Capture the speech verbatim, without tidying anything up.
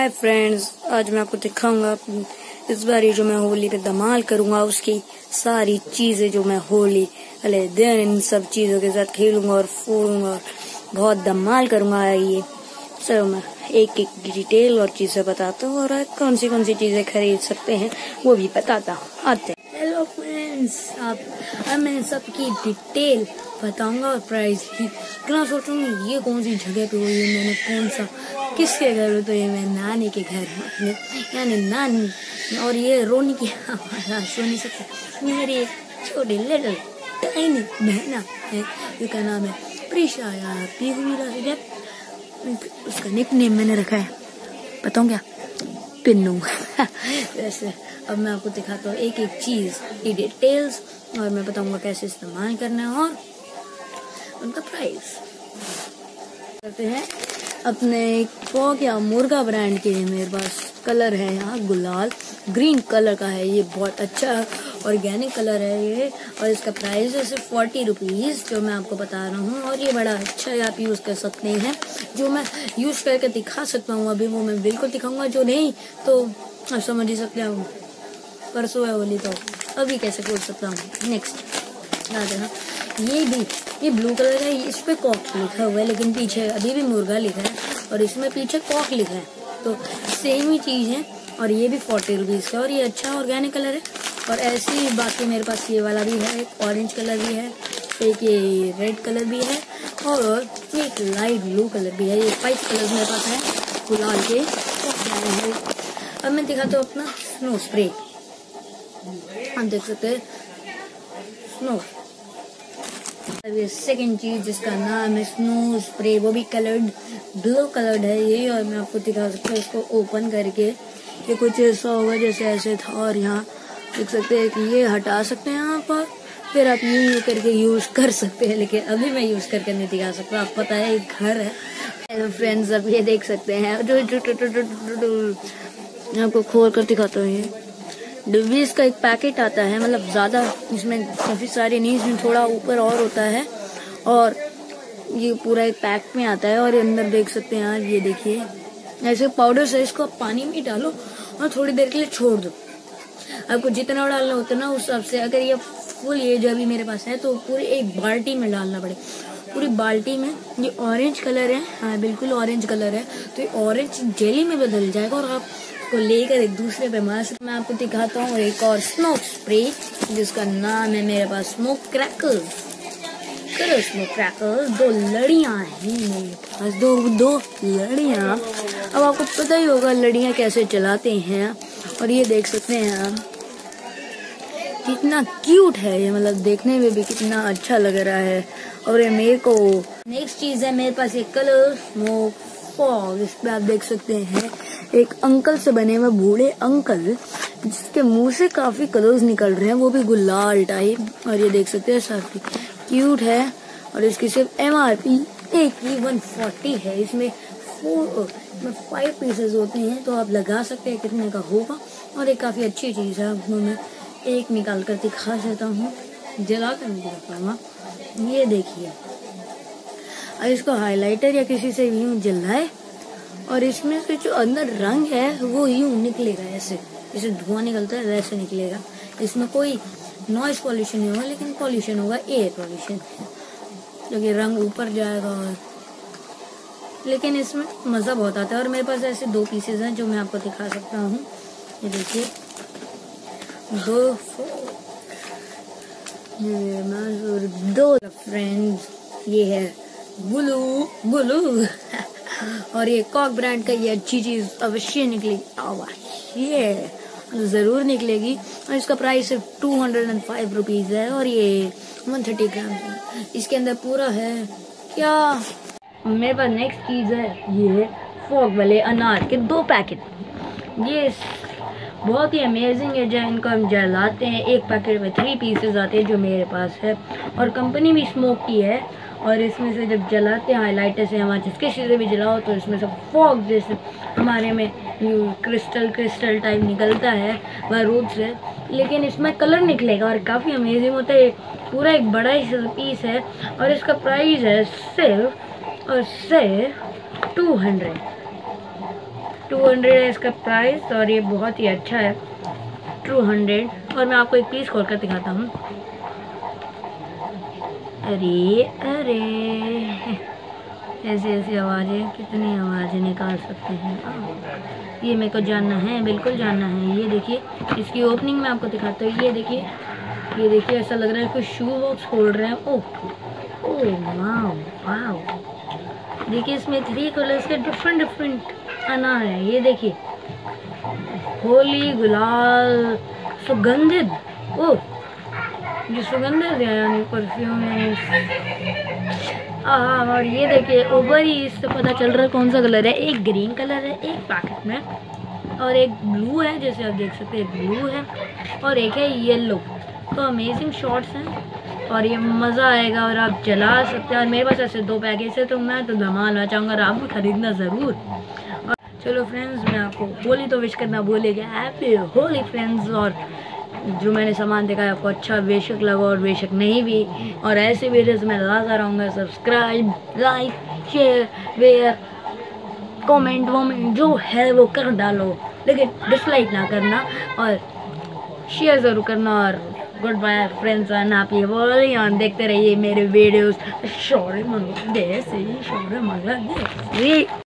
Hi friends, आज मैं आपको दिखाऊंगा इस बार ये जो मैं होली पे धमाल करूंगा उसकी सारी चीजें जो मैं होली वाले दिन इन सब चीजों के साथ खेलूंगा और फोड़ूंगा और बहुत धमाल करूंगा। ये सब मैं एक एक डिटेल और चीजें बताता हूँ और कौन सी कौन सी चीजें खरीद सकते हैं वो भी बताता हूँ। आते हैं। हेलो फ्रेंड्स, आप अब मैं सबकी डिटेल बताऊंगा और प्राइस की। इतना सोचूंगी ये कौन सी जगह पे हुई है, मैंने कौन सा किसके घर हो, तो ये मैं नानी के घर में यानी नानी और ये रोनी की आवाज सुन नहीं सकते। मेरी एक छोटी लिटिल टाइनी बहना है जिसका नाम है प्रीशा या पीहू। उसका निकनेम मैंने रखा है, बताऊं क्या, पिन्नू। वैसे अब मैं आपको दिखाता हूँ एक एक चीज की डिटेल्स और मैं बताऊंगा कैसे इस्तेमाल करना है और उनका प्राइस। करते हैं अपने पॉक या मुर्गा ब्रांड के मेरे पास कलर है यहाँ गुलाल ग्रीन कलर का है। ये बहुत अच्छा ऑर्गेनिक कलर है ये और इसका प्राइस है सिर्फ फोर्टी रुपीज जो मैं आपको बता रहा हूँ। और ये बड़ा अच्छा है, आप यूज कर सकते हैं। जो मैं यूज करके दिखा सकता हूँ अभी वो मैं बिल्कुल दिखाऊंगा, जो नहीं तो आप समझ ही सकते हो परसों है होली तो अभी कैसे बोल सकता हूँ। नेक्स्ट याद है ये भी ये ब्लू कलर का, इस पे कॉक लिखा हुआ है लेकिन पीछे अभी भी मुर्गा लिखा है और इसमें पीछे कॉक लिखा है, तो सेम ही चीज है। और ये भी फोर्टी रुपीज का और ये अच्छा ऑर्गेनिक कलर है। और ऐसे ही बाकी मेरे पास ये वाला भी है, एक ऑरेंज कलर भी है, एक ये रेड कलर भी है और एक लाइट ब्लू कलर भी है। ये फाइव कलर मेरे पास है गुलाल के। अब मैं दिखाता हूँ अपना स्नो स्प्रे। आप देख सकते हैं स्नो। अब ये सेकेंड चीज जिसका नाम है स्नो स्प्रे, वो भी कलर्ड ब्लू कलर्ड है ये। और मैं आपको दिखा सकता हूँ इसको ओपन करके, ये कुछ ऐसा होगा जैसे ऐसे था और यहाँ देख सकते हैं कि ये हटा सकते हैं यहाँ पर, फिर आप यूं यूं करके यूज कर सकते हैं। लेकिन अभी मैं यूज करके नहीं दिखा सकता, आपको पता है एक घर है। हेलो फ्रेंड्स, अब ये देख सकते हैं आपको खोल कर दिखाता हूँ। ये डब्बीज का एक पैकेट आता है, मतलब ज्यादा इसमें काफी सारे नहीं, इसमें थोड़ा ऊपर और होता है और ये पूरा एक पैक में आता है। और अंदर देख सकते हैं यार, ये देखिए ऐसे पाउडर से इसको पानी में डालो और थोड़ी देर के लिए छोड़ दो। आपको जितना डालना उतना उस हिसाब से, अगर ये फुल ये जो अभी मेरे पास है तो पूरी एक बाल्टी में डालना पड़े, पूरी बाल्टी में। ये ऑरेंज कलर है, हाँ बिल्कुल ऑरेंज कलर है, तो ये ऑरेंज जेली में बदल जाएगा और आप को लेकर एक दूसरे पे मार सकते। मैं आपको दिखाता हूँ एक और स्मोक स्प्रे जिसका नाम है मेरे पास स्मोक क्रैकर्स। करो स्मोक क्रैकर्स, दो लड़ियां हैं मेरे पास, दो दो लड़ियां। अब आपको पता ही होगा लड़ियां कैसे चलाते हैं। और ये देख सकते हैं आप कितना क्यूट है ये, मतलब देखने में भी कितना अच्छा लग रहा है। और ये मेरे को नेक्स्ट चीज है मेरे पास एक कलर स्मोक फॉग। इस पे आप देख सकते हैं एक अंकल से बने हुए बूढ़े अंकल जिसके मुंह से काफी कलर्स निकल रहे हैं, वो भी गुलाल टाइप। और ये देख सकते हैं काफी क्यूट है और इसकी सिर्फ एम आर पी एक ही वन फोर्टी है। इसमें फोर में फाइव पीसेस होते हैं तो आप लगा सकते हैं कितने का होगा। और एक काफी अच्छी चीज है, मैं एक निकाल कर दिखा देता हूँ, जला कर नहीं दिखा पाऊंगा। ये देखिए, अब इसको हाइलाइटर या किसी से यूं जलाए और इसमें से जो अंदर रंग है वो यूं निकलेगा, ऐसे जैसे धुआं निकलता है वैसे निकलेगा। इसमें कोई नॉइस पॉल्यूशन नहीं होगा लेकिन पॉल्यूशन होगा एयर पॉल्यूशन, क्योंकि रंग ऊपर जाएगा। और लेकिन इसमें मजा बहुत आता है। और मेरे पास ऐसे दो पीसेस हैं जो मैं आपको दिखा सकता हूँ। ये देखिए दो दो फ्रेंड्स, ये है ब्लू ब्लू और ये कॉक ब्रांड का ये अच्छी चीज अवश्य निकलेगी, ये जरूर निकलेगी। और इसका प्राइस सिर्फ two hundred and five rupees है और ये वन थर्टी ग्राम है। इसके अंदर पूरा है क्या। मेरे पास नेक्स्ट चीज है, ये है फॉग वाले अनार के दो पैकेट। ये बहुत ही अमेजिंग है, जब इनको हम जलाते हैं एक पैकेट में थ्री पीसेस आते हैं जो मेरे पास है। और कंपनी भी स्मोक की है और इसमें से जब जलाते हैं हाइलाइटर से हमारे जिसके से भी जलाओ तो इसमें से फॉग जैसे हमारे में क्रिस्टल क्रिस्टल टाइप निकलता है बारूद से, लेकिन इसमें कलर निकलेगा और काफ़ी अमेजिंग होता है। पूरा एक बड़ा ही पीस है और इसका प्राइस है सिर्फ और सिर्फ टू हंड्रेड टू हंड्रेड है इसका प्राइस और ये बहुत ही अच्छा है, टू हंड्रेड। और मैं आपको एक पीस खोल कर दिखाता हूँ। अरे अरे ऐसी ऐसी आवाज़ें, कितनी आवाज़ें निकाल सकते हैं आप, ये मेरे को जानना है, बिल्कुल जानना है। ये देखिए इसकी ओपनिंग में आपको दिखाता हूँ। ये देखिए, ये देखिए ऐसा लग रहा है कोई शू बॉक्स खोल रहे हैं। ओह ओह वाह वाह, देखिए इसमें थ्री कलर्स के डिफरेंट डिफरेंट अनार है। ये देखिए होली, गुलाल, सुगंधित, ओह जो सुगंधित है यानी परफ्यूम यानी। हाँ, और ये देखिए ऊपर ही इससे पता चल रहा है कौन सा कलर है। एक ग्रीन कलर है एक पैकेट में, और एक ब्लू है जैसे आप देख सकते हैं, ब्लू है, और एक है येलो। तो अमेजिंग शॉट्स हैं और ये मज़ा आएगा और आप जला सकते हैं। और मेरे पास ऐसे दो पैकेट है तो मैं तो धमाल ना चाहूँगा और आप भी खरीदना ज़रूर। और चलो फ्रेंड्स, मैं आपको होली तो विश करना भूलेगा, हैप्पी होली फ्रेंड्स। और जो मैंने सामान देखा है आपको अच्छा बेशक लगा और बेशक नहीं भी, और ऐसे वीडियोस मैं लाता रहूँगा। सब्सक्राइब, लाइक, शेयर, वेयर, कमेंट वमेंट जो है वो कर डालो, लेकिन डिसलाइक ना करना और शेयर ज़रूर करना। और good bye friends and happy Holi, और देखते रहिए मेरे वीडियोस। शौर्य मंगला देश, शौर्य मंगला देश।